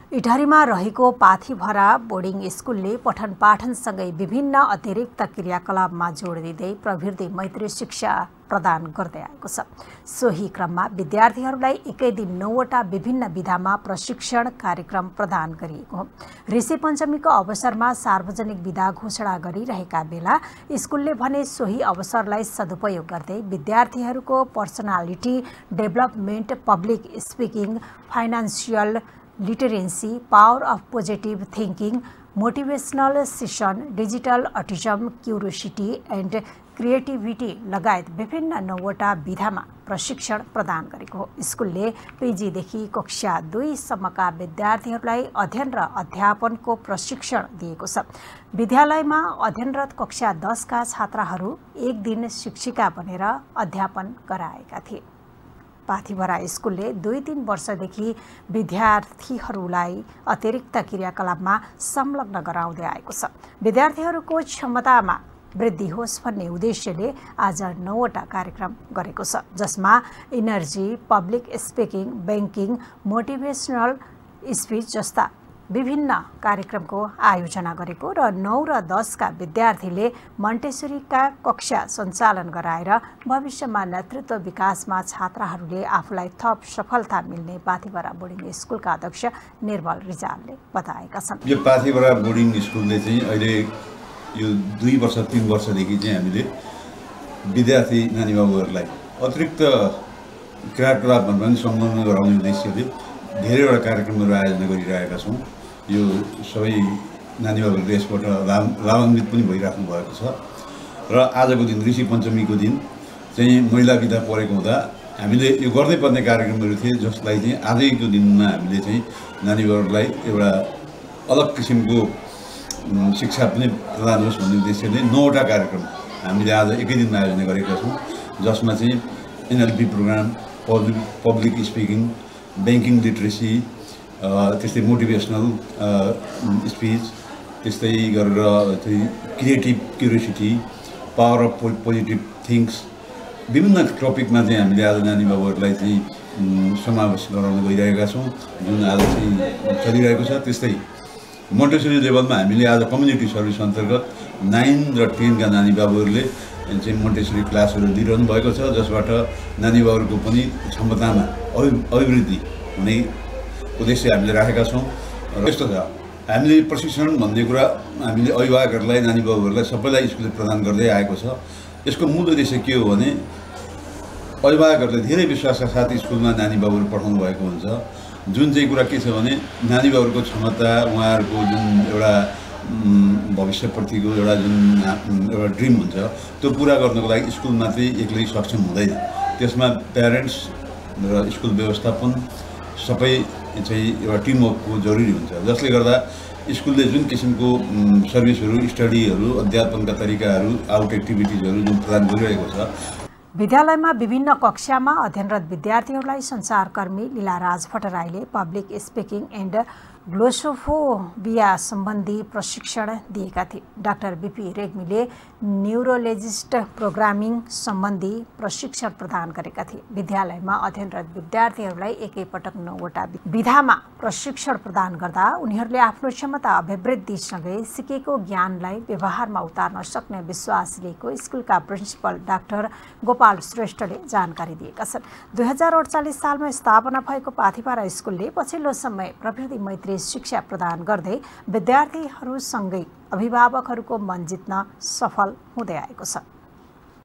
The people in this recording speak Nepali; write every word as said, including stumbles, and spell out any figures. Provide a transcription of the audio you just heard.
इटहरीमा रहेको पाथीभरा बोर्डिङ स्कुलले पठन पाठनसँगै विभिन्न अतिरिक्त क्रियाकलापमा जोड दिँदै प्रवृत्ति मैत्री शिक्षा प्रदान गर्दै आएको छ। सोही क्रममा विद्यार्थीहरूलाई एकै दिन नौवटा विभिन्न विधामा प्रशिक्षण कार्यक्रम प्रदान गरिएको हो। ऋषि पञ्चमीको अवसरमा सार्वजनिक विदा घोषणा गरिरहेका बेला स्कुलले भने सोही अवसरलाई सदुपयोग गर्दै विद्यार्थीहरूको personality development, public speaking, financial literacy, power of positive thinking, motivational session, digital autism, curiosity and creativity लगायत विभिन्न नौवटा विधामा प्रशिक्षण प्रदान गरेको हो। स्कुलले पिजीदेखि कक्षा दुईसम्मका विद्यार्थीहरूलाई अध्ययन र अध्यापनको प्रशिक्षण दिएको छ। विद्यालयमा अध्ययनरत कक्षा दसका छात्राहरू एक दिन शिक्षिका बनेर अध्यापन गराएका थिए। पाथीभरा स्कुलले दुई तीन वर्षदेखि विद्यार्थीहरूलाई अतिरिक्त क्रियाकलापमा संलग्न गराउँदै आएको छ। विद्यार्थीहरूको क्षमतामा वृद्धि होस् भन्ने उद्देश्यले आज नौवटा कार्यक्रम गरेको छ, जसमा energy, public speaking, banking, motivational speech जस्ता विभिन्न कार्यक्रमको आयोजना गरेको र नौ र दसका विद्यार्थीले मन्टेसरीका कक्षा सञ्चालन गराएर भविष्यमा नेतृत्व विकासमा छात्राहरूले आफूलाई थप सफलता मिल्ने पाथीभरा बोर्डिङ स्कुलका अध्यक्ष निर्मल रिजालले बताएका छन्। यो पाथीभरा बोर्डिङ स्कुलले चाहिँ अहिले यो दुई वर्ष तीन वर्षदेखि चाहिँ हामीले विद्यार्थी नानीबाबुहरूलाई अतिरिक्त क्रियाकलापमा पनि संलग्न गराउने उद्देश्यले धेरैवटा कार्यक्रमहरू आयोजना गरिरहेका छौँ। यो सबै नानीबाबुहरूले यसबाट लाभान्वित पनि भइराख्नु भएको छ र आजको दिन ऋषि पञ्चमीको दिन चाहिँ महिला विदा परेको हुँदा हामीले यो गर्दै पर्ने कार्यक्रमहरू थिए, जसलाई चाहिँ आजैको दिनमा हामीले चाहिँ नानीबाबुहरूलाई एउटा अलग किसिमको शिक्षा पनि प्रदान होस् भन्ने उद्देश्यले नौवटा कार्यक्रम हामीले आज एकै दिनमा आयोजना गरेका छौँ, जसमा चाहिँ NLP program, public speaking, banking literacy, त्यस्तै मोटिभेसनल स्पिच, त्यस्तै गरेर चाहिँ creative curiosity, power of positive thinks, विभिन्न टपिकमा चाहिँ हामीले आज नानीबाबुहरूलाई चाहिँ समावेश गराउन गइरहेका छौँ, जुन आज चाहिँ चलिरहेको छ। त्यस्तै मोन्टेसरी लेभलमा हामीले आज कम्युनिटी सर्भिस अन्तर्गत नाइन र टेनका नानीबाबुहरूले चाहिँ मोन्टेसरी क्लासहरू दिइरहनु भएको छ, जसबाट नानीबाबुहरूको पनि क्षमतामा अभि अभिवृद्धि हुने उद्देश्य हामीले राखेका छौँ। र यस्तो छ, हामीले प्रशिक्षण भन्ने कुरा हामीले अभिभावकहरूलाई, नानीबाबुहरूलाई सबैलाई स्कुलले प्रदान गर्दै आएको छ। यसको मूल उद्देश्य के हो भने अभिभावकहरूले धेरै विश्वासका साथ स्कुलमा नानीबाबुहरू पठाउनु भएको हुन्छ, जुन चाहिँ कुरा के छ भने नानीबाबुहरूको क्षमता, उहाँहरूको जुन एउटा भविष्यप्रतिको एउटा जुन एउटा ड्रिम हुन्छ त्यो पुरा गर्नको लागि स्कुलमा चाहिँ एक्लै सक्षम हुँदैन। त्यसमा प्यारेन्ट्स र स्कुल व्यवस्थापन सबै चाहिँ एउटा टिमवर्कको जरुरी हुन्छ, जसले गर्दा स्कुलले जुन किसिमको सर्भिसहरू, स्टडीहरू, अध्यापनका तरिकाहरू, आउट एक्टिभिटिजहरू जुन प्रदान गरिरहेको छ। विद्यालयमा विभिन्न कक्षामा अध्ययनरत विद्यार्थीहरूलाई सञ्चारकर्मी लीलाराज भट्टराईले पब्लिक स्पिकिङ एन्ड ग्लोसोफोबिया सम्बन्धी प्रशिक्षण दिएका थिए। डाक्टर बिपी रेग्मीले न्युरोलोजिस्ट प्रोग्रामिङ सम्बन्धी प्रशिक्षण प्रदान गरेका थिए। विद्यालयमा अध्ययनरत विद्यार्थीहरूलाई एकैपटक नौवटा विधामा प्रशिक्षण प्रदान गर्दा उनीहरूले आफ्नो क्षमता अभिवृद्धिसँगै सिकेको ज्ञानलाई व्यवहारमा उतार्न सक्ने विश्वास लिएको स्कुलका प्रिन्सिपल डाक्टर गोपाल श्रेष्ठले जानकारी दिएका छन्। दुई हजार अडचालिस सालमा स्थापना भएको पाथीभरा स्कुलले पछिल्लो समय प्रवृत्ति मैत्री शिक्षा प्रदान गर्दै विद्यार्थीहरूसँगै अभिभावकहरूको मन जित्न सफल हुँदै आएको छ।